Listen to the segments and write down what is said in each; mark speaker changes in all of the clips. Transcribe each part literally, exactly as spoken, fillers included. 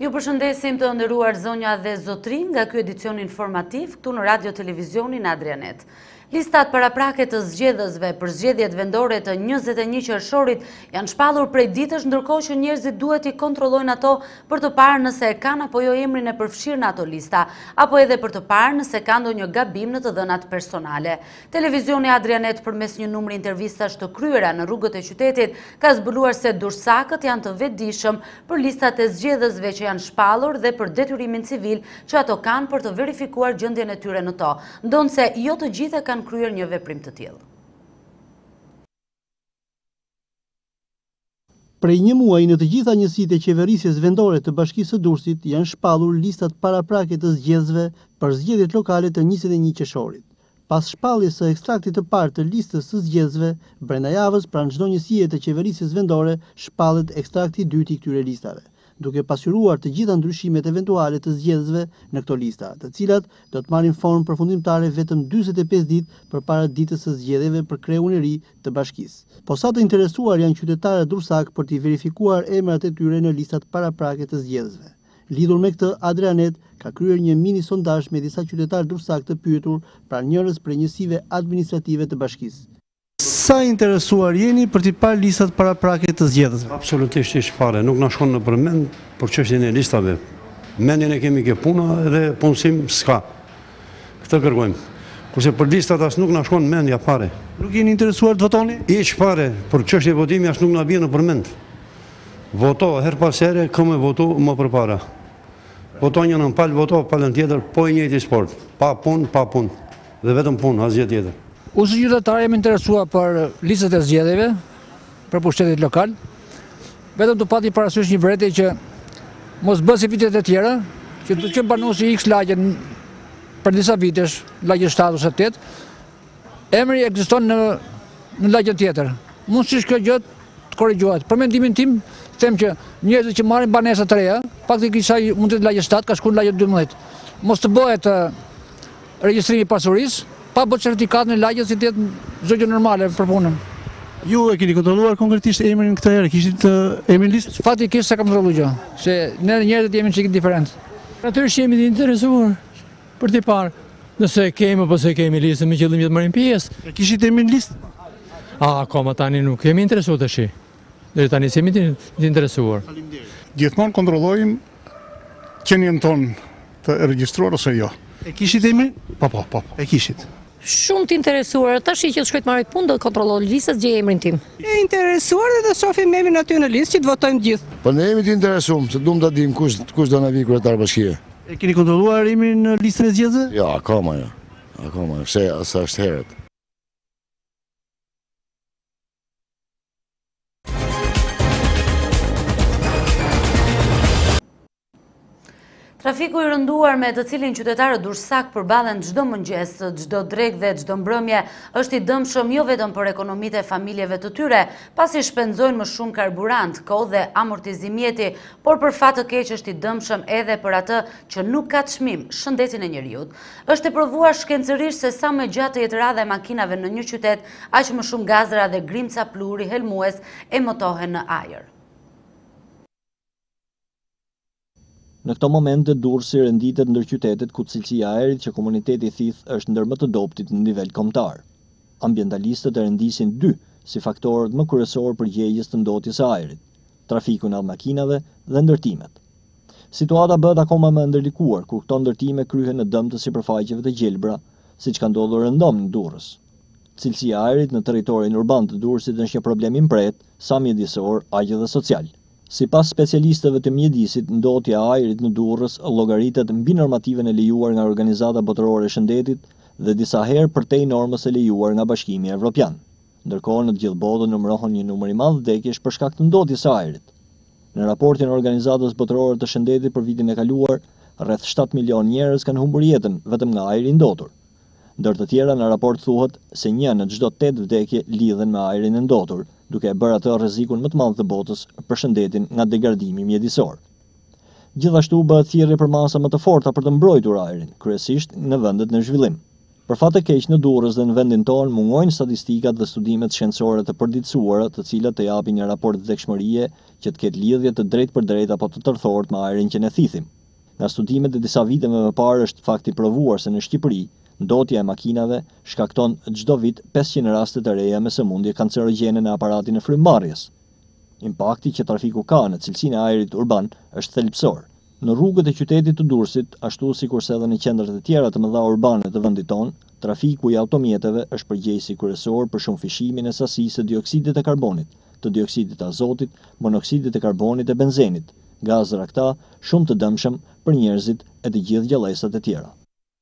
Speaker 1: Ju përshëndesim të nderuar zonja dhe zotri nga ky edicion informativ këtu në Radio Televizionin Adrianet. Listat paraprake të zgjedhësve për zgjedhjet vendore të njëzet e një qershorit janë shpallur prej ditësh, ndërkohë që njerëzit duhet i kontrollojnë ato për të parë nëse e kanë apo jo emrin e përfshirë në ato lista, apo edhe për të parë nëse ka ndonjë gabim në të dhënat personale. Televizioni Adrianet përmes një numri intervistash të kryera në rrugët e qytetit ka zbuluar se dursakët janë të vetëdijshëm për listat e zgjedhësve që janë shpallur dhe për detyrimin civil që ato kanë për të verifikuar gjendjen e tyre në to, ndonse jo të gjithë kanë kryer një veprim të tillë.
Speaker 2: Prej një muaji në të gjitha njësitë e qeverisjes vendore të Bashkisë së Durrësit janë shpallur listat paraprake të zgjedhësve për zgjedhjet lokale të njëzet e një qershorit. Pas shpalljes së ekstraktit të parë të listës së zgjedhësve, brenda javës pranë çdo njësie të qeverisjes vendore shpallet ekstrakti i dytë i këtyre listave, duke pasqyruar të gjitha ndryshimet eventuale të zgjedhësve në këto lista, të cilat do të marrin formë përfundimtare vetëm dyzet e pesë ditë përpara ditës së zgjedhjeve për kreun e ri të bashkisë. Po sa të interesuar janë qytetarët dursak për t'i verifikuar emrat e tyre në listat paraprake të zgjedhësve. Lidhur me këtë, Adrianet ka kryer një mini sondazh me disa qytetarë dursak të pyetur pranë njërës prej njësive administrative të bashkisë. Sa interesuar jeni për t'i parë listat paraprake të zgjedhësve?
Speaker 3: Absolutisht ish fare, nuk na shkon në përmend për çështjen e listave. Mendjen e kemi ke puna dhe punësim s'ka. Këtë kërkojmë. Kurse për listat as nuk na shkon mendja fare.
Speaker 2: Nuk jeni interesuar të votoni?
Speaker 3: Ish fare, për çështje votimi as nuk na vjen në përmend. Voto her pas here, këmë votu më përpara. Voto një në palë, voto palën tjetër, po i njëjti sport. Pa punë, pa punë. Dhe vetëm punë, asgjë tjetër.
Speaker 4: Unë si qytetar jam interesuar për listët e zgjedhjeve, për pushtetit lokal, vetëm të pati parasysh një vërejtje që mos bë si vitet e tjera, që të që banu si X lagjen për disa vitesh, lagjen shtatë ose tetë, emri ekziston në, në lagjen tjetër. Mund si shkjo gjë të korrigjohet. Për mendimin tim, them që njerëzit që marrin banesa të reja, faktikisht ai mund të jetë lagje shtatë, ka shkuar në lagje dymbëdhjetë. Mos të bëhet regjistrimi i pasurisë, pa bërë certifikat në lagje si të jetë çdo gjë normale për punën.
Speaker 2: Ju e keni kontrolluar konkretisht emrin këtë herë? Kishit emrin listë?
Speaker 4: Faktikisht se kam kontrolluar gjë, se ne njerëzit jemi çik diferent.
Speaker 5: Natyrisht jemi të interesuar për t'i parë, nëse kemi apo se kemi listën me qëllim që të marrim pjesë.
Speaker 2: E kishit emrin listë?
Speaker 5: A, akoma tani nuk jemi interesuar tash. Deri tani jemi të interesuar.
Speaker 6: Gjithmonë kontrollojmë qenien tonë të regjistruar ose jo.
Speaker 2: E kishit emrin?
Speaker 6: Po, po, po.
Speaker 2: E kishit.
Speaker 7: Shumë të interesuar, tash që të shkojt marrit punë do të kontrolloj listën, gjej emrin tim.
Speaker 8: E interesuar dhe të shohim emrin aty në listë që të votojmë gjithë.
Speaker 9: Po ne jemi të interesuar, se duam ta dimë kush kush do na vi kryetar bashkie.
Speaker 2: E keni kontrolluar emrin në listën e zgjedhësve?
Speaker 9: Jo, akoma jo. Akoma, pse sa është herët.
Speaker 1: Trafiku i rënduar me të cilin qytetarët dursak përballen çdo mëngjes, çdo drekë dhe çdo mbrëmje është i dëmshëm jo vetëm për ekonomitë e familjeve të tyre, pasi shpenzojnë më shumë karburant, kohë dhe amortizim mjeti, por për fat të keq është i dëmshëm edhe për atë që nuk ka çmim, shëndetin e njerëzit. Është e provuar shkencërisht se sa më gjatë jetë radha e makinave në një qytet, aq më shumë gazra dhe grimca pluri helmues emetohen në ajër.
Speaker 10: Në këto momente Durrësi renditet ndër qytetet ku cilësia e ajrit që komuniteti thith është ndër më të dobtit në nivel kombëtar. Ambientalistët e rendisin dy si faktorët më kryesorë për gjegjes të ndotjes së ajrit: trafiku në makinave dhe ndërtimet. Situata bëhet akoma më ndërlikuar kur këto ndërtime kryhen në dëm të sipërfaqeve të gjelbra, siç ka ndodhur rëndom në Durrës. Cilësia e ajrit në territorin urban të Durrësit është një problem i mpret, sa mjedisor, aq edhe social. Sipas specialistëve të mjedisit, ndotja e ajrit në Durrës llogaritet mbi normativen e lejuar nga Organizata Botërore e Shëndetit dhe disa herë përtej normës e lejuar nga Bashkimi Evropian. Ndërkohë në të gjithë botën numërohen një numër i madh vdekjesh për shkak të ndotjes së ajrit. Në raportin e Organizatës Botërore të Shëndetit për vitin e kaluar, rreth shtatë milion njerëz kanë humbur jetën vetëm nga ajri i ndotur. Ndër të tjera në raport thuhet se një në çdo tetë vdekje lidhen me ajrin e ndotur, duke e bërë atë rrezikun më të madh të botës për shëndetin nga degradimi mjedisor. Gjithashtu bëhet thirrje për masa më të forta për të mbrojtur ajrin, kryesisht në vendet në zhvillim. Për fat të keq në Durrës dhe në vendin tonë mungojnë statistikat dhe studimet shkencore të përditësuara, të cilat të japin një raport vdekshmërie që të ketë lidhje të drejtë për drejtë apo të tërthort me ajrin që ne thithim. Nga studimet e disa viteve më parë është fakti provuar se në Shqipëri, ndotja e makinave shkakton çdo vit pesëqind raste të reja me sëmundje kancerogjene në aparatin e frymëmarrjes. Impakti që trafiku ka në cilësinë e ajrit urban është thelbësor. Në rrugët e qytetit të Durrësit, ashtu sikurse edhe në qendrat e tjera të mëdha urbane të vendit tonë, trafiku i automjeteve është përgjegjësi kryesor për shumëfishimin e sasisë së dioksidit e karbonit, të dioksidit të azotit, monoksidit e karbonit e benzenit, gazra këta shumë të dëmshëm për njerëzit e të gjithë gjallësat e tjera.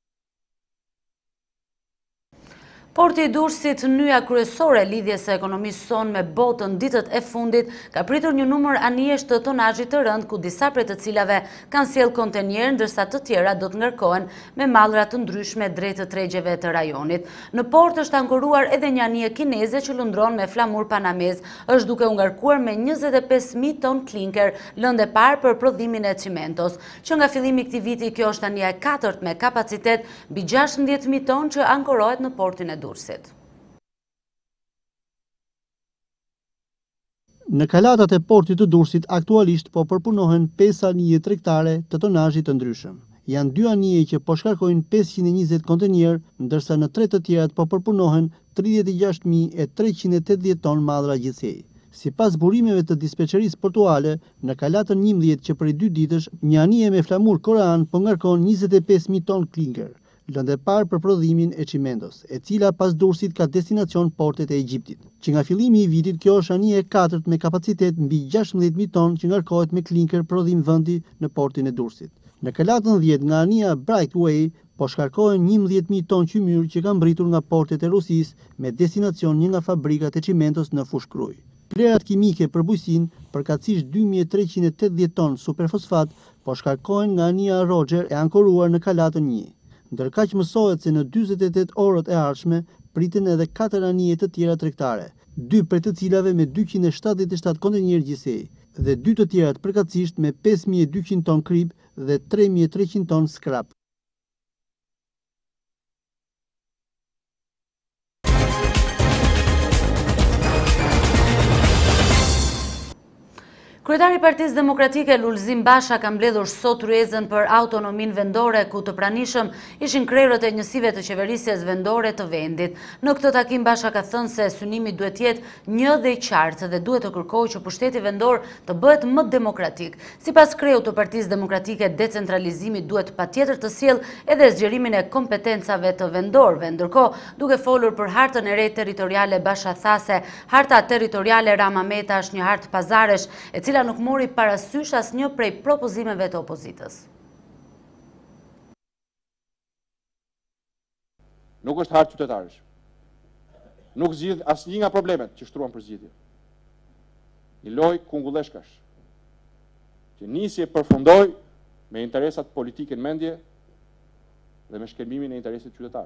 Speaker 1: Porti i Durrësit, nyja kryesore e lidhjes së ekonomisë sonë me botën ditët e fundit, ka pritur një numër anijesh të tonazhit të rënd, ku disa prej të cilave kanë sjellë kontenjer, ndërsa të tjera do të ngarkohen me mallra të ndryshme drejt të tregjeve të rajonit. Në port është ankoruar edhe një anije kineze që lundron me flamur panamez, është duke u ngarkuar me njëzet e pesë mijë ton klinker, lëndë e parë për prodhimin e cimentos. Që nga fillimi i këtij viti, kjo është anija e katërt me kapacitet mbi gjashtëdhjetë mijë ton që ankorohet në portin e Durrësit.
Speaker 2: Në kalatat e portit të Durrësit aktualisht po përpunohen pesë anije tregtare të tonazhit të ndryshëm. Janë dy anije që po shkarkojnë pesëqind e njëzet kontenjer, ndërsa në tre të tjerat po përpunohen tridhjetë e gjashtë mijë e treqind e tetëdhjetë ton mallra gjithsej. Sipas burimeve të dispečerisë portuale, në kalatën njëmbëdhjetë që prej dy ditësh, një anije me flamur korean po ngarkon njëzet e pesë mijë ton klinker, lëndë e parë për prodhimin e çimentos, e cila pas Durrësit ka destinacion portet e Egjiptit. Që nga fillimi i vitit, kjo është anija e katërt me kapacitet mbi gjashtëdhjetë mijë ton që ngarkohet me klinker prodhim vendi në portin e Durrësit. Në kalatën dhjetë nga anija Brightway po shkarkohen njëmbëdhjetë mijë ton qymyr që kanë mbritur nga portet e Rusisë me destinacion një nga fabrikat e çimentos në Fushkruj. Plerat kimike për bujqësinë, përkatësisht dy mijë e treqind e tetëdhjetë ton superfosfat, po shkarkohen nga anija Roger e ankoruar në kalatën një. Ndërkaq mësohet se në dyzet e tetë orët e ardhshme priten edhe katër anije të tjera tregtare, dy prej të cilave me dyqind e shtatëdhjetë e shtatë kontenjer gjithsej, dhe dy të tjerat përkatësisht me pesë mijë e dyqind ton krip dhe tre mijë e treqind ton skrap.
Speaker 1: Kryetari i Partisë Demokratike Lulzim Basha ka mbledhur sot ryezën për autonominë vendore, ku të pranishëm ishin krerët e njësive të qeverisjes vendore të vendit. Në këtë takim Basha ka thënë se synimi duhet jetë një dhe i qartë dhe duhet të kërkojë që pushteti vendor të bëhet më demokratik. Sipas kreut të Partisë Demokratike, decentralizimi duhet patjetër të sjellë edhe zgjerimin e kompetencave të vendorëve. Ndërkohë, duke folur për hartën e re territoriale, Basha tha se harta territoriale Rama Meta është një hartë pazaresh, e cila nuk mori parasysh asnjë prej propozimeve të opozitës.
Speaker 11: Nuk është hartë qytetarësh. Nuk zgjidh asnjë nga problemet që shtruan për zgjidhje. Një lojë kungulleshkash, që nisi e përfundoi me interesat politike në mendje dhe me shkelmimin e interesit qytetar.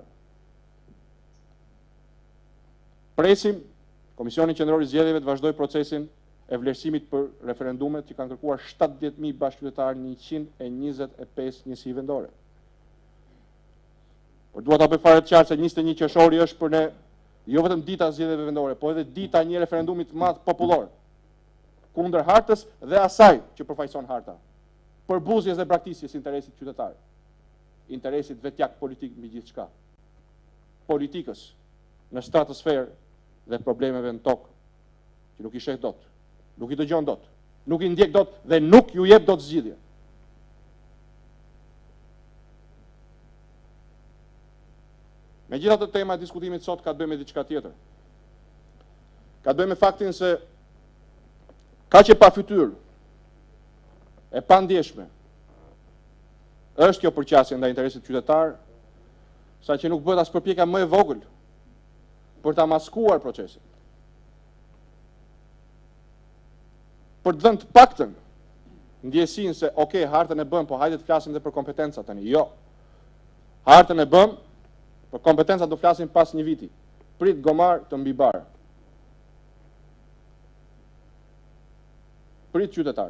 Speaker 11: Presim Komisioni Qendror i Zgjedhjeve të vazhdoj procesin e vlerësimit për referendumet që kanë kërkuar shtatëdhjetë mijë bashkëqytetarë në njëqind e njëzet e pesë njësi vendore. Por dua ta bëj fare të qartë se njëzet e një qershori është për ne jo vetëm dita e zgjedhjeve vendore, por edhe dita e një referendumit të madh popullor kundër hartës dhe asaj që përfaqëson harta, për buzjes dhe braktisjes interesit qytetar, interesit vetjak politik mbi gjithçka, politikës në stratosferë dhe problemeve në tokë që nuk i sheh dot, nuk i dëgjon dot, nuk i ndjek dot dhe nuk ju jep dot zgjidhje. Megjithatë, tema e diskutimit sot ka të bëjë me diçka tjetër. Ka të bëjë me faktin se kaq e pa fytyrë, e pa ndjeshme është kjo përqasje ndaj interesit qytetar, sa që nuk bëhet as përpjekja më e vogël për ta maskuar procesin. Për të dhënë të paktën ndjesinë se, ok, hartën e bëm, po hajde të flasim dhe për kompetencat tani. Jo. Hartën e bëm, për kompetencat do flasim pas një viti. Prit gomar të mbi bar. Prit qytetar.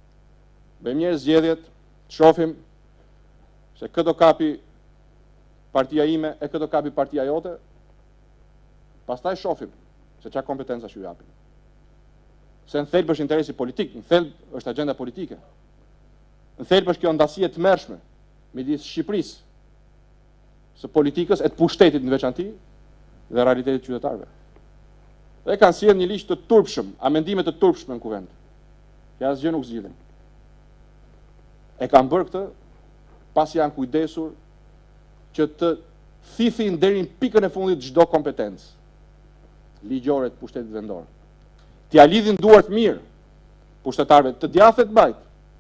Speaker 11: Bëjmë njerë zgjedhjet, të shohim se këto kapi partia ime e këtë kapi partia jote, pastaj shohim se çka kompetenca ju japin. Se në thelb është interesi politik, në thelb është agenda politike. Në thelb është kjo ndasi e tmerrshme midis Shqipërisë, së politikës e të pushtetit në veçanti dhe realitetit qytetarëve. Dhe kanë sjellë një ligj të turpshëm, amendime të turpshme në kuvend. Ja asgjë nuk zgjidhin. E kanë bërë këtë pasi janë kujdesur që të thithin deri në pikën e fundit çdo kompetencë ligjore të pushtetit vendor. T'ia lidhin duart mirë pushtetarëve, të djathet bajt.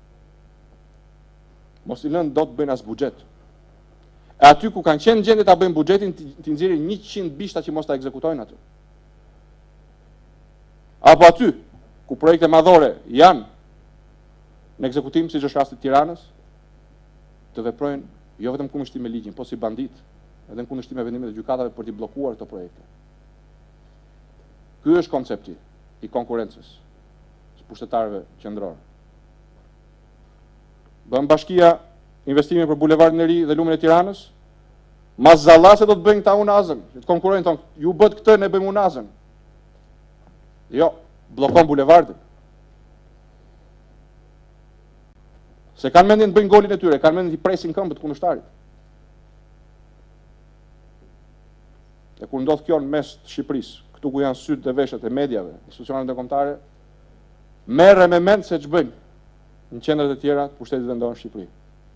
Speaker 11: Mos i lënë dot bëjnë as buxhet. E aty ku kanë qenë gjendje ta bëjnë buxhetin, t'i nxjerrin njëqind bishta që mos ta ekzekutojnë aty. Apo aty ku projekte madhore janë në ekzekutim, siç është rasti i Tiranës, të veprojnë jo vetëm kundërshtim me ligjin, po si bandit, edhe në kundërshtim me vendimet e gjykatave për t'i bllokuar këto projekte. Ky është koncepti i konkurrencës së pushtetarëve qendror. Bën bashkia investime për bulevardin e ri dhe lumen e Tiranës, mas zallase do të bëjnë këta unazën, të konkurrojnë thonë, ju bët këtë, ne bëjmë unazën. Jo, bllokon bulevardin. Se kanë mendjen të bëjnë golin e tyre, kanë mendjen të presin këmbët kundërshtarit. E kur ndodh kjo në mes të Shqipërisë, këtu ku janë sytë dhe veshët e mediave, institucionet ndërkombëtare, merre me mend se ç'bëjnë në qendrat e tjera të pushtetit vendor në Shqipëri.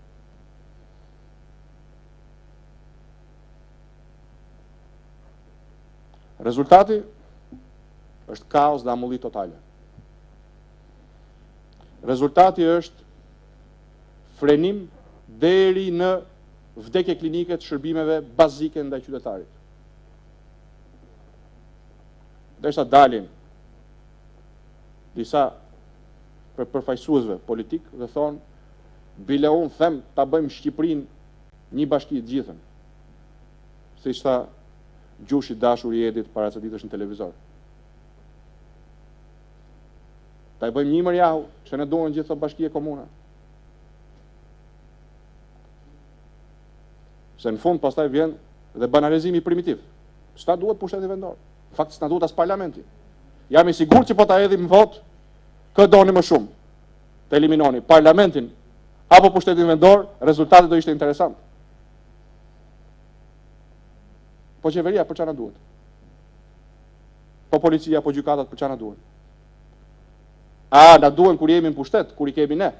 Speaker 11: Rezultati është kaos dhe amulli totale. Rezultati është frenim deri në vdekje klinike të shërbimeve bazike ndaj qytetarit. Derisa dalin disa për përfaqësuesve politik dhe thonë, bile unë them ta bëjmë Shqipërinë një bashki të gjithën. Siç tha gjushi dashur i Edit para ca ditësh në televizor. Ta i bëjmë një mërjahu, që ne duhen gjithë të bashkie komuna. Se në fund pastaj vjen dhe banalizimi primitiv. S'ta duhet pushteti vendor. Në fakt s'na duhet as parlamenti. Jam i sigurt që po ta hedhim vot, kë doni më shumë. Të eliminoni parlamentin apo pushtetin vendor, rezultati do ishte interesant. Po qeveria për çfarë na duhet? Po policia, po gjykatat për çfarë na duhen? A, na duhen kur jemi në pushtet, kur i kemi ne?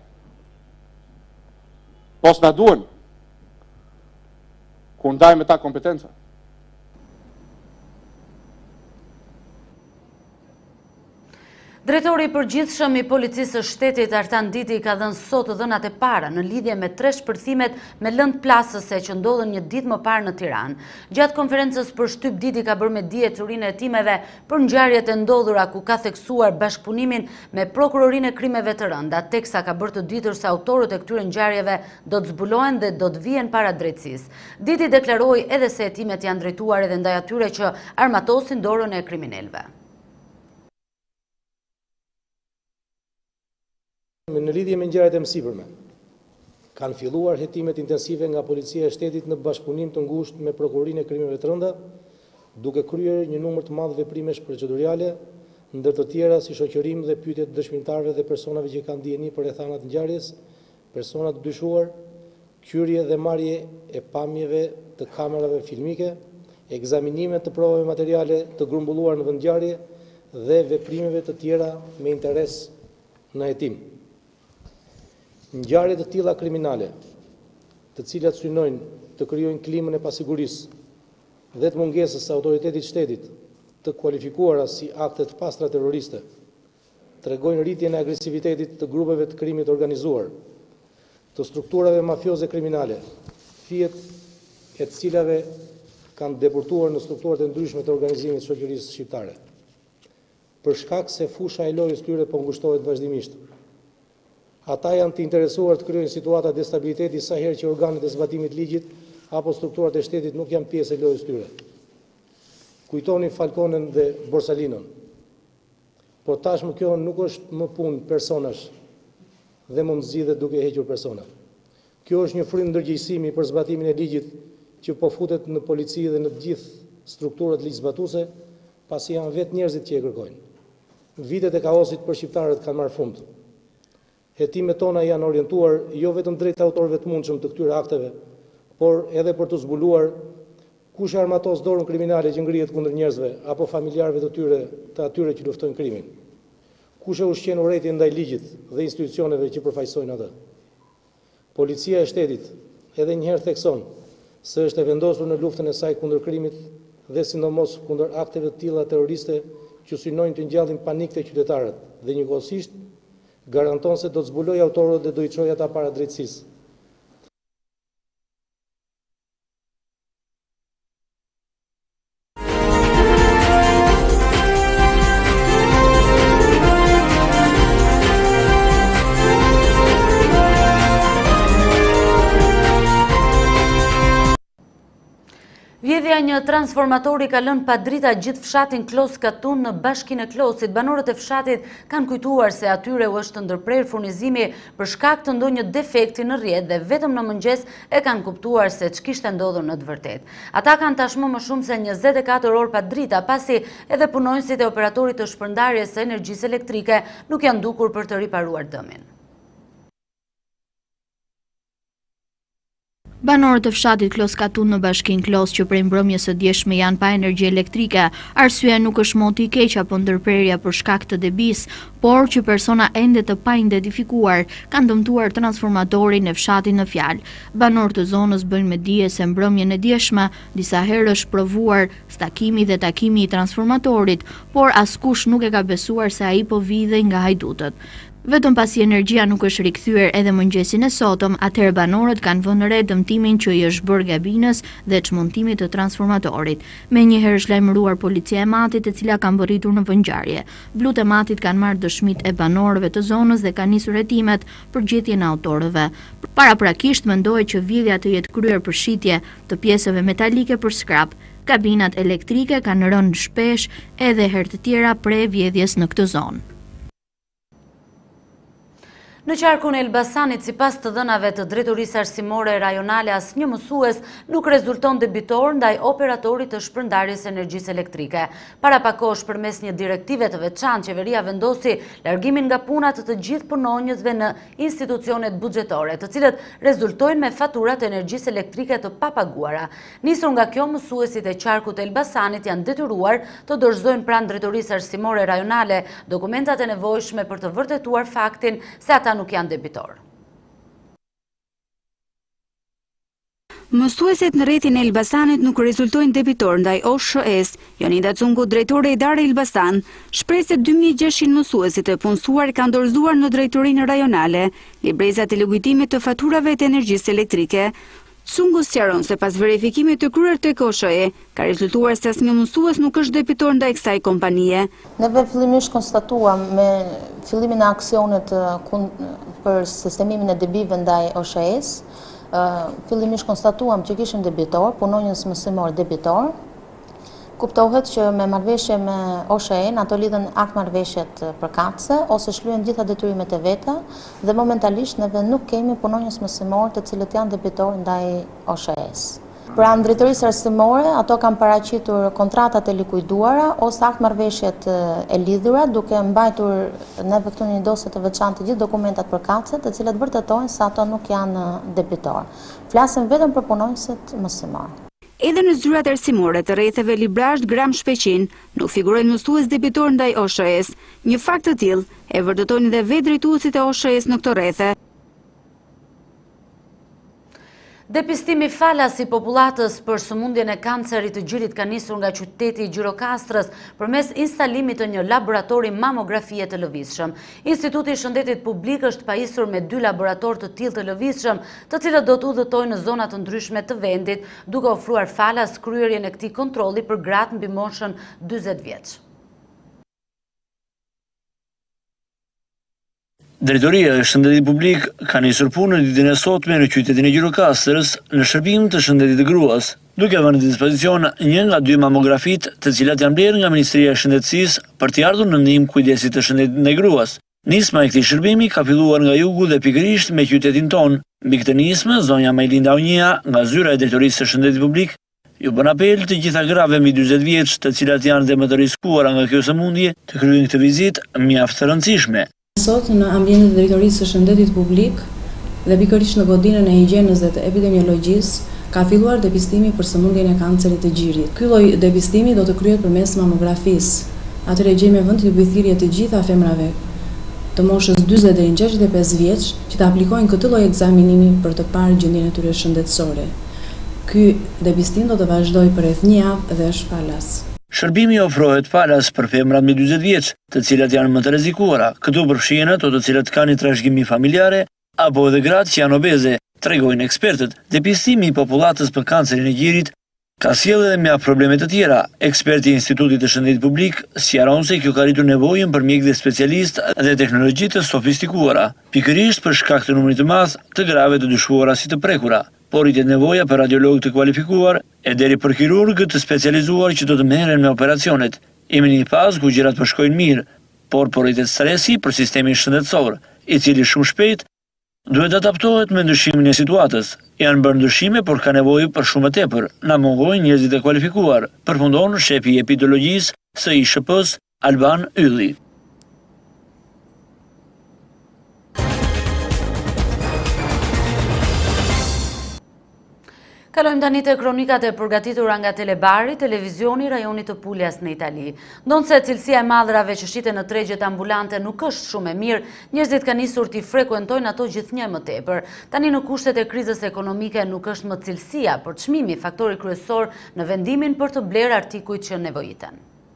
Speaker 11: Po s'na duhen kur ndajmë ta kompetenca.
Speaker 1: Drejtori i përgjithshëm i Policisë së Shtetit Artan Diti ka dhënë sot dhënat e para në lidhje me tre shpërthimet me lëndë plasëse që ndodhen një ditë më parë në Tiranë. Gjatë konferencës për shtyp Diti ka bërë me dije turinë e hetimeve për ngjarjet e ndodhura ku ka theksuar bashkëpunimin me prokurorinë e krimeve të rënda, teksa ka bërë të ditur se autorët e këtyre ngjarjeve do të zbulohen dhe do të vihen para drejtësisë. Diti deklaroi edhe se hetimet janë drejtuar edhe ndaj atyre që armatosin dorën e kriminalëve.
Speaker 12: Në lidhje me ngjarjet e mësipërme, kanë filluar hetimet intensive nga Policia e Shtetit në bashkëpunim të ngushtë me Prokurorinë e Krimeve të Rënda, duke kryer një numër të madh veprimesh procedurale, ndër të tjera si shoqërim dhe pyetje të dëshmitarëve dhe personave që kanë dijeni për rrethanat të ngjarjes, persona të dyshuar, kyrje dhe marrje e pamjeve të kamerave filmike, ekzaminime të provave materiale të grumbulluar në vendngjarje dhe veprimeve të tjera me interes në hetim. Ngjarje të tilla kriminale, të cilat synojnë të krijojnë klimën e pasigurisë dhe të mungesës së autoritetit shtetit të kualifikuara si akte të pastra terroriste, tregojnë rritjen e agresivitetit të grupeve të krimit organizuar, të strukturave mafioze kriminale, fije e të cilave kanë deportuar në strukturat e ndryshme të organizimit të shoqërisë shqiptare. Për shkak se fusha e lojës tyre po ngushtohet vazhdimisht. Ata janë të interesuar të krijojnë situata destabiliteti sa herë që organet e zbatimit ligjit apo strukturat e shtetit nuk janë pjesë e lojës tyre. Kujtoni Falconën dhe Borsalinën. Por tashmë kjo nuk është më punë personash dhe më zgjidhet duke hequr persona. Kjo është një frym ndërgjegjësimi për zbatimin e ligjit që po futet në polici dhe në të gjithë strukturat ligjzbatuse, pasi janë vetë njerëzit që e kërkojnë. Vitet e kaosit për shqiptarët kanë marrë fund. Hetimet tona janë orientuar jo vetëm drejt autorëve të mundshëm të këtyre akteve, por edhe për të zbuluar kush armatos dorën kriminale që ngrihet kundër njerëzve apo familjarëve të tyre, të atyre që luftojnë krimin. Kush e ushqen urrëtitjen ndaj ligjit dhe institucioneve që përfaqësojnë atë. Policia e shtetit edhe një herë thekson se është e vendosur në luftën e saj kundër krimit dhe sidomos kundër akteve të tilla terroriste që synojnë të ngjallin panik te qytetarët dhe njëkohësisht garanton se do të zbulojë autorët dhe do i çojë ata para drejtësisë.
Speaker 1: Vjedhja një transformatori ka lënë pa drita gjithë fshatin Klos Katun në bashkinë e Klosit. Banorët e fshatit kanë kujtuar se atyre u është ndërprer furnizimi për shkak të ndonjë defekti në rrjet dhe vetëm në mëngjes e kanë kuptuar se ç'kishte ndodhur në të vërtetë. Ata kanë tashmë më shumë se njëzet e katër orë pa drita, pasi edhe punonësit e operatorit të shpërndarjes së energjisë elektrike nuk janë dukur për të riparuar dëmin.
Speaker 13: Banorët e fshatit Klos Katun në bashkinë Klos që prej mbrëmjes së djeshme janë pa energji elektrike, arsyeja nuk është moti i keq apo ndërprerja për shkak të debis, por që persona ende të pa identifikuar kanë dëmtuar transformatorin e fshatit në fjalë. Banorët e zonës bëjnë me dije se mbrëmjen e djeshme disa herë është provuar stakimi dhe takimi i transformatorit, por askush nuk e ka besuar se ai po vijë nga hajdutët. Vetëm pasi energjia nuk është rikthyer edhe mëngjesin e sotëm, atëherë banorët kanë vënë re dëmtimin që i është bërë gabinës dhe çmontimit të transformatorit. Menjëherë është lajmëruar policia e Matit, e cila ka mbërritur në vëngjarje. Blut e Matit kanë marrë dëshmitë e banorëve të zonës dhe kanë nisur hetimet për gjetjen e autorëve. Paraprakisht mendohet që vjedhja të jetë kryer për shitje të pjesëve metalike për skrap. Kabinat elektrike kanë rënë shpesh edhe herë të tjera pre vjedhjes në këtë zonë.
Speaker 1: Në qarkun e Elbasanit, sipas të dhënave të drejtorisë arsimore rajonale, asnjë mësues nuk rezulton debitor ndaj operatorit të shpërndarjes së energjisë elektrike. Para pak kohësh, përmes një direktive të veçantë, qeveria vendosi largimin nga puna të të gjithë punonjësve në institucionet buxhetore, të cilët rezultojnë me faturat e energjisë elektrike të papaguara. Nisur nga kjo, mësuesit e qarkut të Elbasanit janë detyruar të dorëzojnë pranë drejtorisë arsimore rajonale dokumentat e nevojshme për të vërtetuar faktin se ata nuk janë debitor.
Speaker 14: Mësuesit në rrethin e Elbasanit nuk rezultojnë debitor ndaj O S H E-s. Jonida Cungu, drejtore e Dare Elbasan, shpreh se dy mijë e gjashtëqind mësuesit e punësuar kanë dorëzuar në drejtorinë rajonale librezat e lëkujtimit të faturave të energjisë elektrike. Cungu sqaron se pas verifikimit të kryer tek O S H E, ka rezultuar se asnjë mësues nuk është debitor ndaj kësaj kompanie.
Speaker 15: Neve fillimisht konstatuam me fillimin e aksionit për sistemimin e debive ndaj O S H E-s, fillimisht konstatuam që kishim debitor, punonjës mësimor debitor. Kuptohet që me marrëveshje me O S H E-n, ato lidhen akt marrëveshjet përkatëse ose shlyen gjitha detyrimet e veta dhe momentalisht neve nuk kemi punonjës mësimor të cilët janë debitor ndaj O S H E-s. Pra drejtorisë arsimore, ato kanë paraqitur kontratat e likuiduara ose akt marrëveshjet e lidhura, duke mbajtur neve këtu një dosje të veçantë të gjithë dokumentat përkatëse, të cilat vërtetojnë se ato nuk janë debitor. Flasim vetëm për punonjësit mësimor.
Speaker 14: Edhe në zyrat arsimore të rretheve librazht gram shpeqin, nuk figurojnë mësues debitor ndaj O S H E-s. Një fakt të tillë e vërtetojnë edhe vetë drejtuesit e O S H E-s në këto rrethe.
Speaker 1: Depistimi falas i popullatës për sëmundjen e kancerit të gjirit ka nisur nga qyteti i Gjirokastrës përmes instalimit të një laboratori mamografie të lëvizshëm. Instituti i Shëndetit Publik është pajisur me dy laborator të tillë të lëvizshëm, të cilët do të udhëtojnë në zona të ndryshme të vendit, duke ofruar falas kryerjen e këtij kontrolli për gratë mbi moshën dyzet vjeç.
Speaker 16: Drejtoria e Shëndetit Publik ka nisur punën në ditën e sotme në qytetin e Gjirokastrës në shërbim të shëndetit të gruas, duke vënë në dispozicion një nga dy mamografit, të cilat janë blerë nga Ministria e Shëndetësisë për t'i ardhur në ndihmë kujdesit të shëndetit ndaj gruas. Nisma e këtij shërbimi ka filluar nga jugu dhe pikërisht me qytetin ton. Mbi këtë nismë, zonja Majlinda Unjia, nga zyra e drejtorisë së shëndetit publik, ju bën apel të gjitha grave mbi dyzet vjeç, të cilat janë dhe më të riskuara nga kjo sëmundje, të kryejnë këtë vizitë mjaft të rëndësishme.
Speaker 17: Sot në ambientin e drejtorisë së shëndetit publik dhe pikërisht në godinën e higjienës dhe të epidemiologjisë, ka filluar depistimi për sëmundjen e kancerit të gjirit. Ky lloj depistimi do të kryhet përmes mamografisë. Atëherë gjejmë vend të mbikëthirrje të gjitha femrave të moshës dyzet deri në gjashtëdhjetë e pesë vjeç që të aplikojnë këtë lloj ekzaminimi për të parë gjendjen e tyre shëndetësore. Ky depistim do të vazhdojë për rreth një javë dhe është falas.
Speaker 16: Shërbimi ofrohet falas për femrat mbi dyzet vjeç, të cilat janë më të rrezikuara. Këtu përfshihen ato të cilat kanë trashëgimi familjare apo edhe gratë që janë obeze. Tregojnë ekspertët, depistimi i popullatës për kancerin e gjirit ka sjellë edhe mjaft probleme të tjera. Eksperti i Institutit të Shëndetit Publik sqaron se kjo ka rritur nevojën për mjek dhe specialistë dhe teknologji të sofistikuara, pikërisht për shkak të numrit të madh të grave të dyshuara si të prekura. Por rritet nevoja për radiolog të kualifikuar e deri për kirurg të specializuar që do të merren me operacionet. Jemi në një fazë ku gjërat po shkojnë mirë, por po rritet stresi për sistemin shëndetësor, i cili shumë shpejt duhet adaptohet me ndryshimin e situatës. Janë bërë ndryshime, por ka nevojë për shumë më tepër. Na mungojnë njerëzit e kualifikuar, përfundon shefi i epidemiologjisë së I S H P-s Alban Ylli.
Speaker 1: Kalojmë tani te kronikat e përgatitura nga Telebari, televizioni i rajonit të Puljas në Itali. Ndonse cilësia e madhrave që shiten në tregjet ambulante nuk është shumë e mirë, njerëzit kanë nisur të frekuentojnë ato gjithnjë më tepër. Tani në kushtet e krizës ekonomike nuk është më cilësia, por çmimi faktori kryesor në vendimin për të blerë artikujt që nevojiten.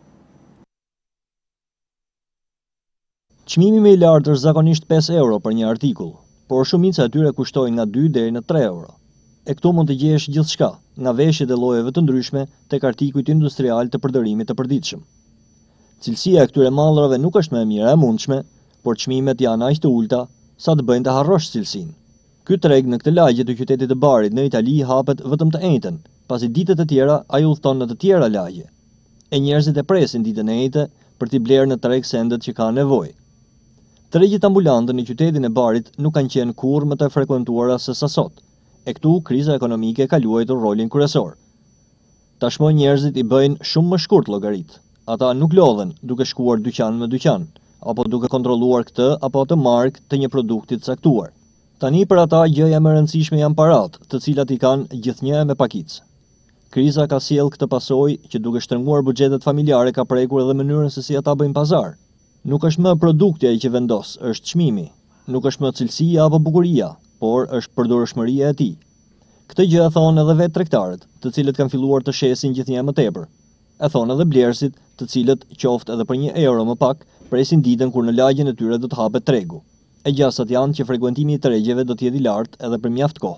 Speaker 10: Çmimi më i lartë është zakonisht pesë euro për një artikull, por shumica e tyre kushtojnë nga dy deri në tre euro. E këtu mund të gjesh gjithçka, nga veshjet e llojeve të ndryshme tek artikujt industrial të përdërimit të përditshëm. Cilësia e këtyre mallrave nuk është më e mira e mundshme, por çmimet janë aq të ulta sa të bëjnë të harrosh cilësinë. Ky treg në këtë lagje të qytetit të Barit në Itali hapet vetëm të njëjtën, pasi ditët e tjera ai udhton në të tjera lagje. E njerëzit e presin ditën e njëjtë për t'i blerë në treg sendet që kanë nevojë. Tregjet ambulante në qytetin e Barit nuk kanë qenë kurrë më të frekuentuara se sa sot. E këtu kriza ekonomike ka luajtur rolin kryesor. Tashmë njerëzit i bëjnë shumë më shkurt llogarit. Ata nuk lodhen duke shkuar dyqan me dyqan, apo duke kontrolluar këtë apo atë markë të një produkti të caktuar. Tani për ata gjëja më e rëndësishme janë parat, të cilat i kanë gjithnjë me pakicë. Kriza ka sjellë këtë pasojë që duke shtrënguar buxhetet familjare ka prekur edhe mënyrën se si ata bëjnë pazar. Nuk është më produkti ai që vendos, është çmimi. Nuk është më cilësia apo bukuria, por është përdorshmëria e tij. Këtë gjë e thonë edhe vetë tregtarët, të cilët kanë filluar të shesin gjithnjë më tepër. E thonë edhe blerësit, të cilët qoftë edhe për një euro më pak, presin ditën kur në lagjen e tyre do të hapet tregu. E gjasat janë që frekuentimi i tregjeve do të jetë i lartë edhe për mjaft kohë.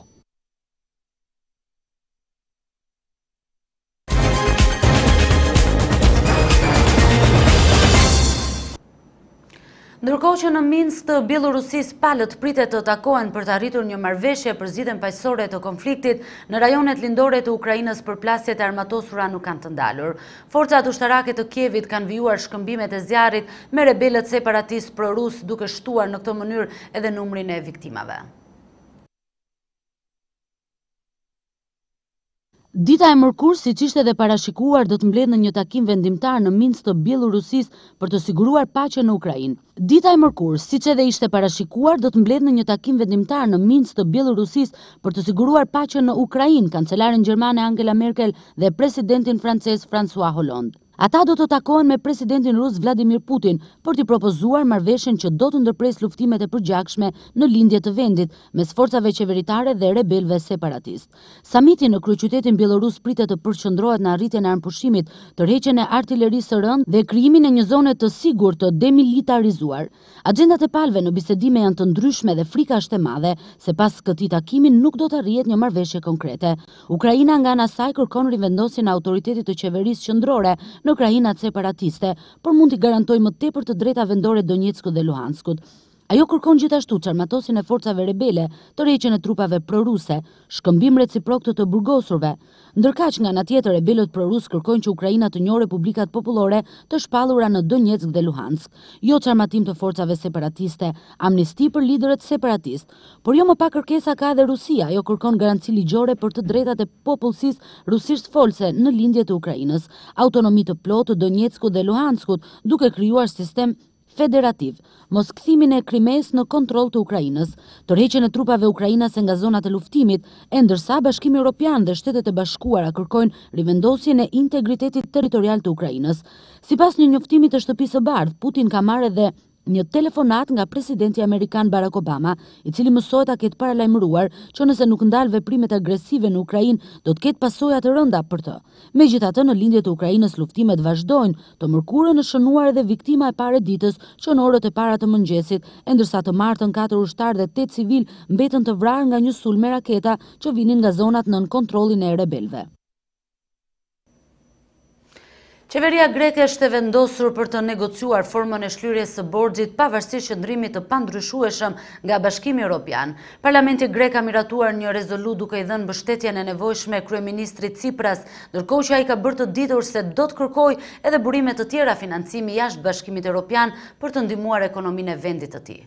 Speaker 1: Ndërkohë që në Minsk të Bielorusisë palët pritet të takohen për të arritur një marrëveshje për zgjidhjen paqësore të konfliktit, në rajonet lindore të Ukrainës përplasjet e armatosura nuk kanë të ndalur. Forcat ushtarake të Kievit kanë vijuar shkëmbimet e zjarrit me rebelët separatistë pro-rus, duke shtuar në këtë mënyrë edhe numrin e viktimave.
Speaker 18: Dita e mërkurë, siç ishte dhe parashikuar, do të mbledhë në një takim vendimtar në Minsk të Bielorusisë për të siguruar paqen në Ukrainë. Dita e mërkurë, siç edhe ishte parashikuar, do të mbledhë në një takim vendimtar në Minsk të Bielorusisë për të siguruar paqen në Ukrainë, kancelaren gjermane Angela Merkel dhe presidentin francez François Hollande. Ata do të takohen me presidentin rus Vladimir Putin për t'i propozuar marrëveshjen që do të ndërpres luftimet e përgjakshme në lindje të vendit mes forcave qeveritare dhe rebelëve separatistë. Samiti në kryeqytetin bielorus pritet të përqendrohet në arritjen e armpushimit, tërheqjen e artillerisë së rëndë dhe krijimin e një zone të sigurt të demilitarizuar. Agjendat e palëve në bisedime janë të ndryshme dhe frika është e madhe se pas këtij takimi nuk do të arrihet një marrëveshje konkrete. Ukraina nga ana saj kërkon rivendosjen e autoritetit të qeverisë qendrore në krajinat separatiste, por mund t'i garantoj më tepër të drejta vendore Donjeckut dhe Luhanskut. Ajo kërkon gjithashtu çarmatosin e forcave rebele, tërheqjen e trupave proruse, shkëmbim reciprok të të burgosurve. Ndërkaq nga ana tjetër rebelët prorus kërkojnë që Ukraina të njohë republikat popullore të shpallura në Donetsk dhe Luhansk, jo çarmatim të forcave separatiste, amnisti për liderët separatist, por jo më pa kërkesa ka edhe Rusia, ajo kërkon garanci ligjore për të drejtat e popullsisë rusisht folse në lindje të Ukrainës, autonomi të plotë të Donetskut dhe Luhanskut, duke krijuar sistem federativ, mos kthimin e Krimes në kontroll të Ukrainës, tërheqjen e trupave ukrainase nga zonat e luftimit, e ndërsa Bashkimi Evropian dhe Shtetet e Bashkuara kërkojnë rivendosjen e integritetit territorial të Ukrainës. Sipas një njoftimi të Shtëpisë së Bardhë, Putin ka marrë edhe një telefonat nga presidenti amerikan Barack Obama, i cili mësohet ta ketë paralajmëruar që nëse nuk ndal veprimet agresive në Ukrainë, do të ketë pasoja të rënda për të. Megjithatë, në lindje të Ukrainës luftimet vazhdojnë, të mërkurën është shënuar edhe viktima e parë e ditës që në orët e para të mëngjesit, e ndërsa të martën katër ushtarë dhe tetë civil mbetën të vrarë nga një sulm me raketa që vinin nga zonat nën kontrollin e rebelëve.
Speaker 1: Qeveria greke është e vendosur për të negociuar formën e shlyerjes së borxhit pavarësisht qëndrimit të pandryshueshëm nga Bashkimi Evropian. Parlamenti grek ka miratuar një rezolutë duke i dhënë mbështetjen e nevojshme kryeministrit Tsipras, ndërkohë që ai ka bërë të ditur se do të kërkojë edhe burime të tjera financimi jashtë Bashkimit Evropian për të ndihmuar ekonominë e vendit të tij.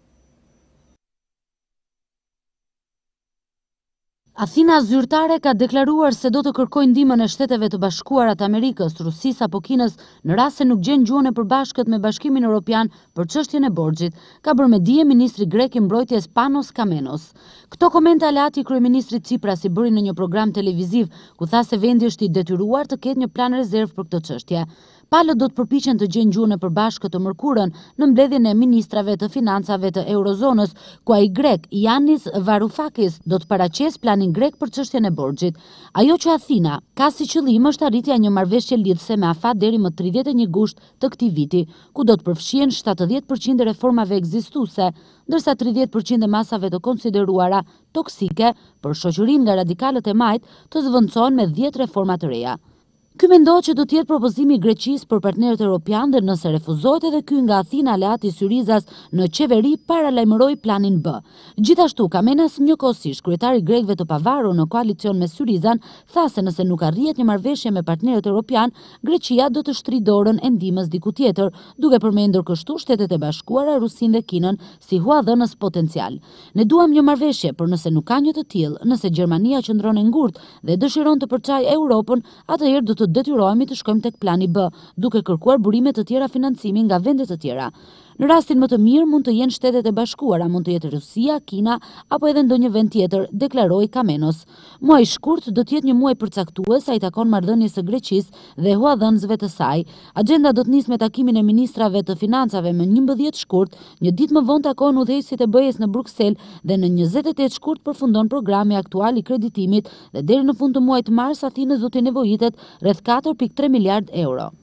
Speaker 18: Athina zyrtare ka deklaruar se do të kërkojë ndihmën e Shteteve të Bashkuara të Amerikës, Rusisë apo Kinës në rast se nuk gjen gjuhën e përbashkët me Bashkimin Evropian për çështjen e borxhit, ka bërë me dije ministri grek i mbrojtjes Panos Kamenos. Këto komente alati kryeministrit Tsipras i bëri në një program televiziv ku tha se vendi është i detyruar të ketë një plan rezerv për këtë çështje. Palët do të përpiqen të gjejnë gjuhën e përbashkët të mërkurën në mbledhjen e ministrave të financave të Eurozonës, ku ai grek Yannis Varoufakis do të paraqesë planin grek për çështjen e borxhit. Ajo që Athina ka si qëllim është arritja e një marrëveshje lidhëse me afat deri më tridhjetë e një gusht të këtij viti, ku do të përfshihen shtatëdhjetë përqind e reformave ekzistuese, ndërsa tridhjetë përqind e masave të konsideruara toksike për shoqërinë nga radikalët e majt të zvendçohen me dhjetë reforma të reja. Ky mendohet që do të jetë propozimi i Greqisë për partnerët evropianë dhe nëse refuzohet edhe ky nga Athina, aleati Syrizas në qeveri paralajmëroi planin B. Gjithashtu, Kamenas, njëkohësisht kryetari grekëve të pavarur në koalicion me Syrizan, tha se nëse nuk arrihet një marrëveshje me partnerët evropian, Greqia do të shtrijë dorën e ndihmës diku tjetër, duke përmendur kështu Shtetet e Bashkuara, Rusinë dhe Kinën si huadhënës potencial. Ne duam një marrëveshje, por nëse nuk ka një të tillë, nëse Gjermania qëndron e ngurtë dhe dëshiron të përçajë Europën, atëherë do të detyrohemi të shkojmë tek plani B, duke kërkuar burime të tjera financimi nga vende të tjera. Në rastin më të mirë mund të jenë Shtetet e Bashkuara, mund të jetë Rusia, Kina apo edhe ndonjë vend tjetër, deklaroi Kamenos. Muaji i shkurt do të jetë një muaj përcaktues sa i takon marrëdhënies së Greqisë dhe huadhënësve të saj. Agjenda do të nisë me takimin e ministrave të financave më njëmbëdhjetë shkurt, një ditë më vonë takohen udhëheqësit e B E-s në Bruksel dhe në njëzet e tetë shkurt përfundon programi aktual i kreditimit dhe deri në fund të muajit mars Athinës do të nevojitet rreth katër pikë tre miliard euro.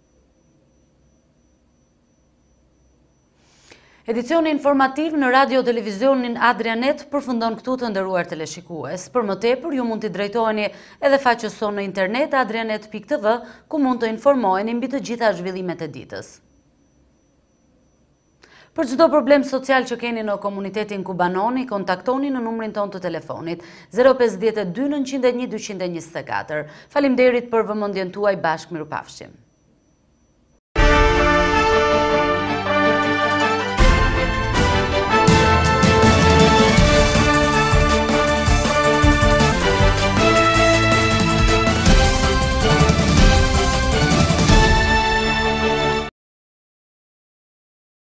Speaker 1: Edicioni informativ në radio televizionin Adrianet përfundon këtu, të nderuar teleshikues. Për më tepër ju mund t'i drejtoheni edhe faqes sonë në internet adrianet pikë t v, ku mund të informoheni mbi të gjitha zhvillimet e ditës. Për çdo problem social që keni në komunitetin Kubanoni, kontaktoni në numrin ton të telefonit zero pesë dy nënt e një dy njëzet e katër. Faleminderit për vëmendjen tuaj, bashkë mirupafshim.